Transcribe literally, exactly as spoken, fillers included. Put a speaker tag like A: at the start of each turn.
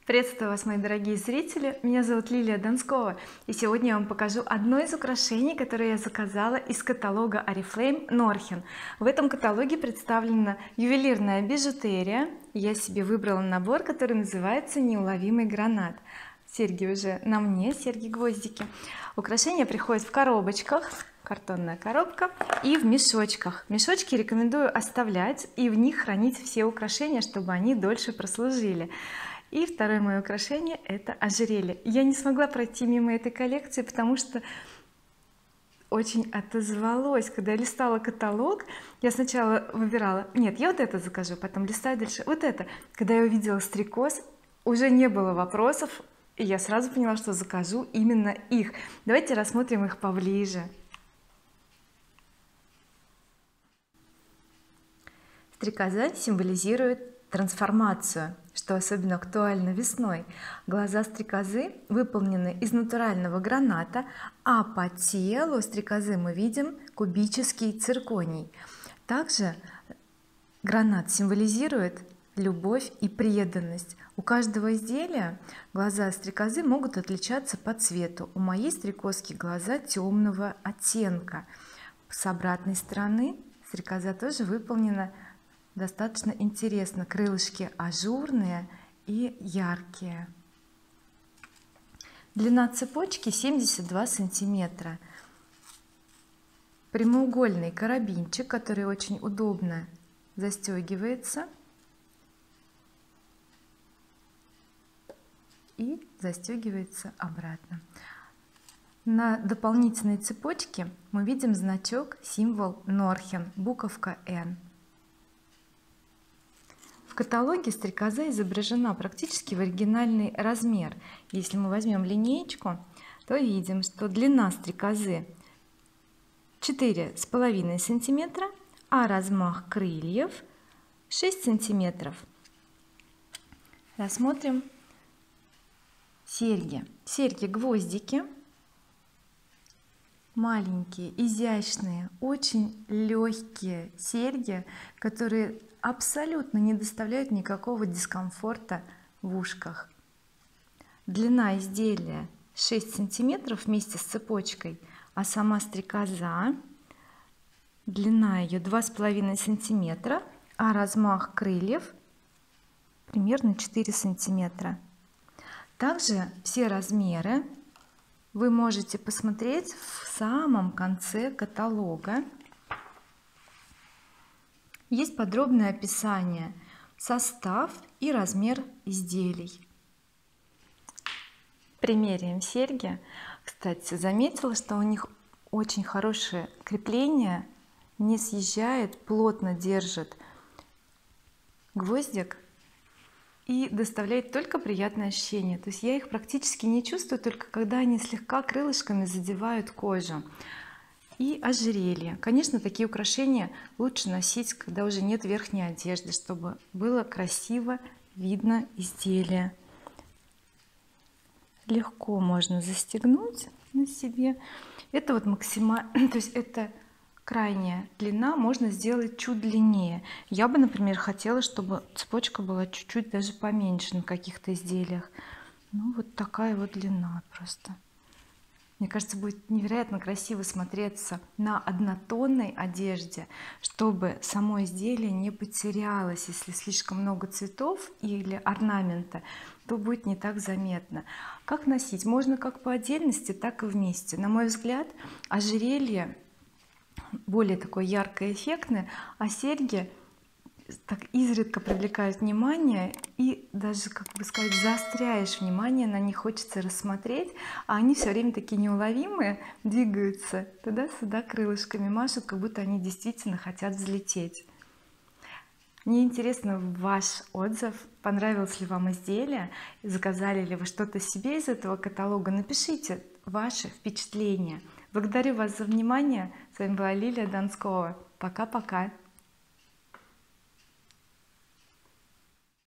A: Приветствую вас, мои дорогие зрители, меня зовут Лилия Донскова, и сегодня я вам покажу одно из украшений, которое я заказала из каталога oriflame Nordhen. В этом каталоге представлена ювелирная бижутерия. Я себе выбрала набор, который называется неуловимый гранат. Серьги уже на мне, серьги-гвоздики. Украшения приходят в коробочках, картонная коробка, и в мешочках. Мешочки рекомендую оставлять и в них хранить все украшения, чтобы они дольше прослужили. И второе мое украшение — это ожерелье. Я не смогла пройти мимо этой коллекции, потому что очень отозвалось. Когда я листала каталог, я сначала выбирала, нет, я вот это закажу, потом листаю дальше, вот это. Когда я увидела стрекоз, уже не было вопросов, и я сразу поняла, что закажу именно их. Давайте рассмотрим их поближе. Стрекоза символизирует трансформацию, что особенно актуально весной. Глаза стрекозы выполнены из натурального граната, а по телу стрекозы мы видим кубический цирконий. Также гранат символизирует любовь и преданность. У каждого изделия глаза стрекозы могут отличаться по цвету. У моей стрекозки глаза темного оттенка. С обратной стороны стрекоза тоже выполнена достаточно интересно. Крылышки ажурные и яркие. Длина цепочки семьдесят два сантиметра. Прямоугольный карабинчик, который очень удобно застегивается и застегивается обратно. На дополнительной цепочке мы видим значок, символ Nordhen, буковка N. В каталоге стрекоза изображена практически в оригинальный размер. Если мы возьмем линеечку, то видим, что длина стрекозы четыре с половиной сантиметра, а размах крыльев шесть сантиметров. Рассмотрим серьги. Серьги-гвоздики маленькие, изящные, очень легкие серьги, которые абсолютно не доставляют никакого дискомфорта в ушках. Длина изделия шесть сантиметров вместе с цепочкой, а сама стрекоза, длина ее два с половиной сантиметра, а размах крыльев примерно четыре сантиметра. Также все размеры вы можете посмотреть в самом конце каталога. Есть подробное описание, состав и размер изделий. Примеряем серьги. Кстати, заметила, что у них очень хорошее крепление, не съезжает, плотно держит гвоздик и доставляет только приятное ощущение. То есть я их практически не чувствую, только когда они слегка крылышками задевают кожу. И ожерелье. Конечно, такие украшения лучше носить, когда уже нет верхней одежды, чтобы было красиво видно изделие. Легко можно застегнуть на себе. Это вот максимально, то есть это крайняя длина, можно сделать чуть длиннее. Я бы, например, хотела, чтобы цепочка была чуть-чуть даже поменьше на каких-то изделиях. Ну вот такая вот длина просто. Мне кажется, будет невероятно красиво смотреться на однотонной одежде, чтобы само изделие не потерялось. Если слишком много цветов или орнамента, то будет не так заметно. Как носить? Можно как по отдельности, так и вместе. На мой взгляд, ожерелье более такое яркое, эффектное, а серьги так изредка привлекают внимание, и даже, как бы сказать, заостряешь внимание на них, хочется рассмотреть, а они все время такие неуловимые, двигаются туда-сюда, крылышками машут, как будто они действительно хотят взлететь. Мне интересно ваш отзыв, понравилось ли вам изделие, заказали ли вы что-то себе из этого каталога. Напишите ваши впечатления. Благодарю вас за внимание. С вами была Лилия Донскова. Пока-пока.